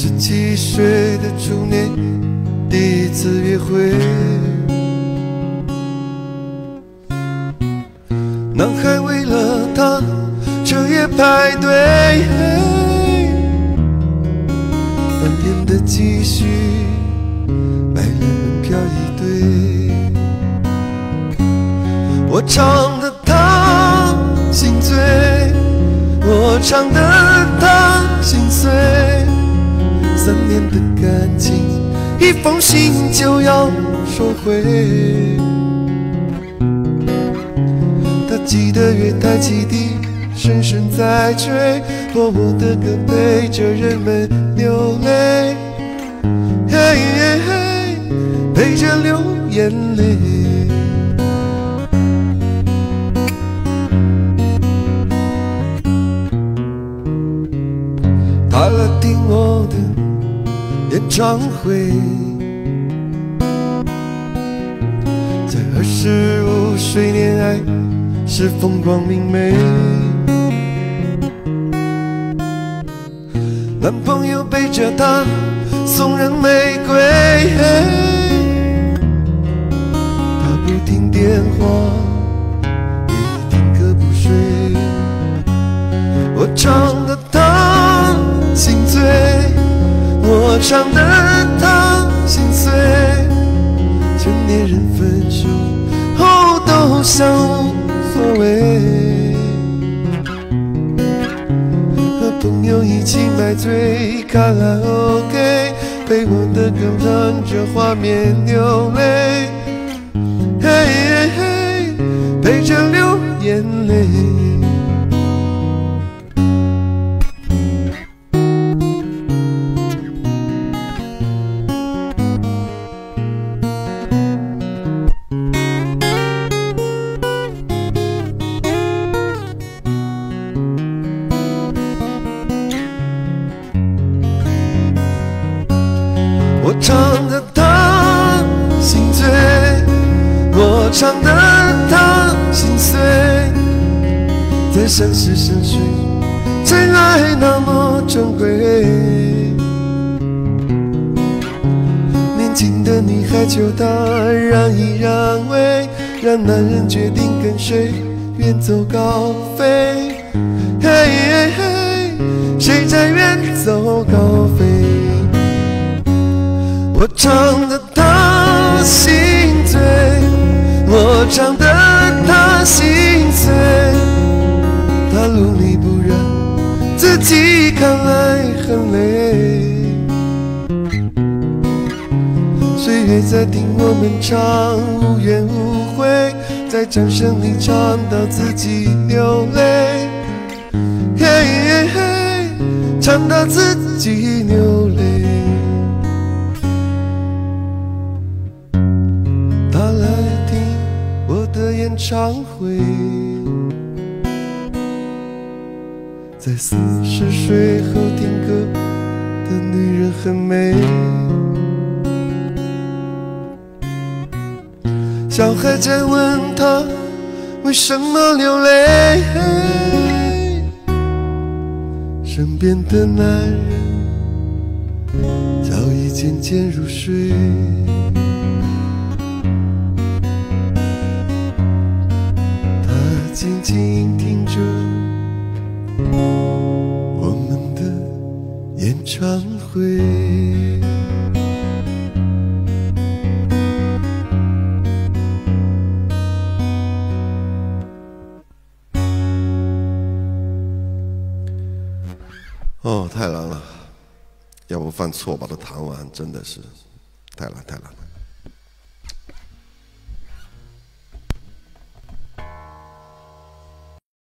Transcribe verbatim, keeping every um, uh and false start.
十七岁的初恋，第一次约会。男孩为了她彻夜排队，饭店的积蓄买了门票一堆。我唱得她心醉，我唱得她心碎。三年的感情，一封信就要收回。他记得月台汽笛声声在吹，播我的歌陪着人们流泪，嘿嘿嘿，陪着流眼泪。他来听我的演唱会，在二十五岁恋爱是风光明媚。男朋友背着她送人玫瑰，她不听电话，一听歌不睡。我唱得她心醉，我唱得她心碎。成年人分手后都像无所谓，和朋友一起买醉卡拉 OK， 陪我的歌看着画面流泪，嘿嘿嘿，陪着流眼泪。我唱得她心醉，我唱得她心碎。在相识相随，真爱那么珍贵。年轻的女孩求他让一让位，让男人决定跟谁远走高飞。嘿嘿嘿，谁在远走高飞？我唱得她心醉，我唱得她心碎。她努力不让自己看来很累，岁月在听我们唱无怨无悔，在掌声里唱到自己流泪，嘿嘿嘿，唱到自己流泪。他来听我的演唱会，在四十岁后听歌的女人很美。小孩在问她为什么流泪，身边的男人早已渐渐入睡。静静听着我们的演唱会。哦，太难了，要不犯错把它弹完，真的是太难太难了。